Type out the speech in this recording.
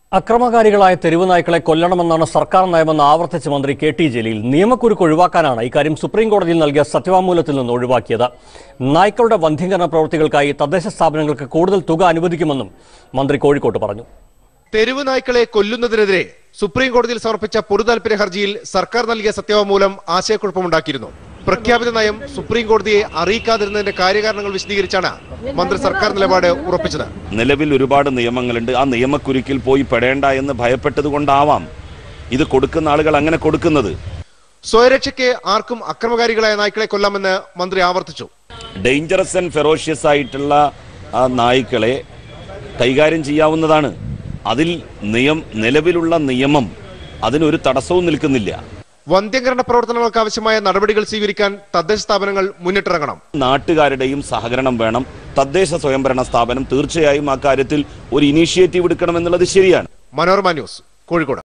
അക്രമകാരികളായ തെരുവ് നായ്ക്കളെ കൊല്ലണമെന്നാണ് സർക്കാർ നയമെന്ന് ആവർത്തിച്ച മന്ത്രി കെ.ടി. ജലീൽ നിയമക്കുരുക്ക് ഒഴിവാക്കാനാണ് ഇക്കാര്യം സുപ്രീംകോടതിയിൽ നൽകിയ സത്യവാങ്മൂലത്തിൽ നിന്ന് ഒഴിവാക്കിയത്. നായ്ക്കളുടെ വന്ധ്യീകരണ പ്രവൃത്തികൾക്കായി തദ്ദേശ സ്ഥാപനങ്ങൾക്ക് കൂടുതൽ തുക അനുവദിക്കുമെന്നും മന്ത്രി കോഴിക്കോട്ട് പറഞ്ഞു. തെരുവ് നായ്ക്കളെ കൊല്ലുന്നതിനെതിരെ സുപ്രീംകോടതിയിൽ സമർപ്പിച്ച പൊതുതാൽപര്യ ഹർജിയിൽ സർക്കാർ നൽകിയ സത്യവാങ്മൂലം ആശയക്കുഴപ്പമുണ്ടാക്കിയിരുന്നു. പ്രഖ്യാപിത നയം സുപ്രീംകോടതിയെ അറിയിക്കാതിരുന്നതിന്റെ കാര്യകാരണങ്ങൾ വിശദീകരിച്ചാണ് മന്ത്രി സർക്കാർ നിലപാട് ഉറപ്പിച്ചത്. നിലവിൽ ഒരുപാട് നിയമങ്ങളുണ്ട്. ആ നിയമക്കുരുക്കിൽ പോയി പെടേണ്ട എന്ന് ഭയപ്പെട്ടതുകൊണ്ടാവാം ഇത് കൊടുക്കുന്ന ആളുകൾ അങ്ങനെ കൊടുക്കുന്നത്. സ്വയരക്ഷയ്ക്ക് ആർക്കും അക്രമകാരികളായ നായ്ക്കളെ കൊല്ലാമെന്ന് മന്ത്രി ആവർത്തിച്ചു. ഡേഞ്ചറസ് ആൻഡ് ഫെറോഷ്യസ് ആയിട്ടുള്ള ആ നായ്ക്കളെ കൈകാര്യം ചെയ്യാവുന്നതാണ്. അതിൽ നിലവിലുള്ള നിയമം അതിനൊരു തടസ്സവും നിൽക്കുന്നില്ല. വന്ധ്യീകരണ പ്രവർത്തനങ്ങൾക്ക് ആവശ്യമായ നടപടികൾ സ്വീകരിക്കാൻ തദ്ദേശ സ്ഥാപനങ്ങൾ മുന്നിട്ടിറങ്ങണം. നാട്ടുകാരുടെയും സഹകരണം വേണം. തദ്ദേശ സ്വയംഭരണ സ്ഥാപനം തീർച്ചയായും ആ കാര്യത്തിൽ ഒരു ഇനീഷ്യേറ്റീവ് എടുക്കണമെന്നുള്ളത് ശരിയാണ്. മനോരമ ന്യൂസ്, കോഴിക്കോട്.